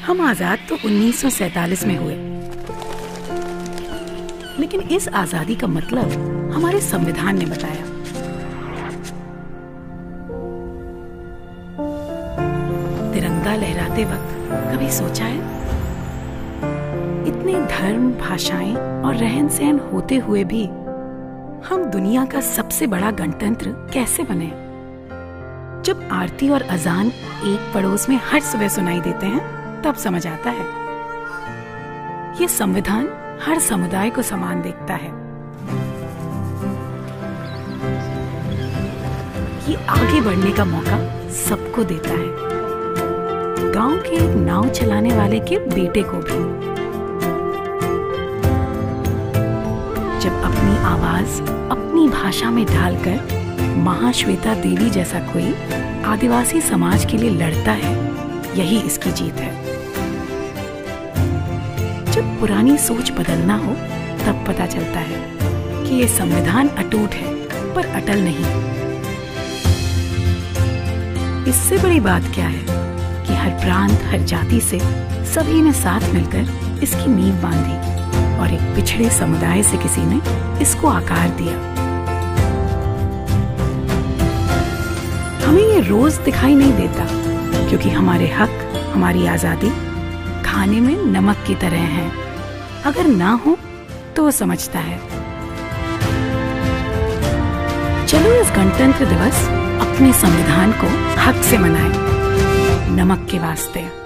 हम आजाद तो 1947 में हुए, लेकिन इस आजादी का मतलब हमारे संविधान ने बताया। तिरंगा लहराते वक्त कभी सोचा है, इतने धर्म, भाषाएं और रहन सहन होते हुए भी हम दुनिया का सबसे बड़ा गणतंत्र कैसे बने? जब आरती और अजान एक पड़ोस में हर सुबह सुनाई देते हैं, तब समझ आता है ये संविधान हर समुदाय को समान देखता है। ये आगे बढ़ने का मौका सबको देता है, गांव के एक नाव चलाने वाले के बेटे को भी। जब अपनी आवाज अपनी भाषा में ढालकर महाश्वेता देवी जैसा कोई आदिवासी समाज के लिए लड़ता है, यही इसकी जीत है। जब पुरानी सोच बदलना हो, तब पता चलता है कि ये संविधान अटूट है, पर अटल नहीं। इससे बड़ी बात क्या है कि हर प्रांत, हर जाति से सभी ने साथ मिलकर इसकी नींव बांधी और एक पिछड़े समुदाय से किसी ने इसको आकार दिया। हमें ये रोज दिखाई नहीं देता, क्योंकि हमारे हक, हमारी आजादी खाने में नमक की तरह है। अगर ना हो तो वो समझता है। चलो इस गणतंत्र दिवस अपने संविधान को हक से मनाएं, नमक के वास्ते।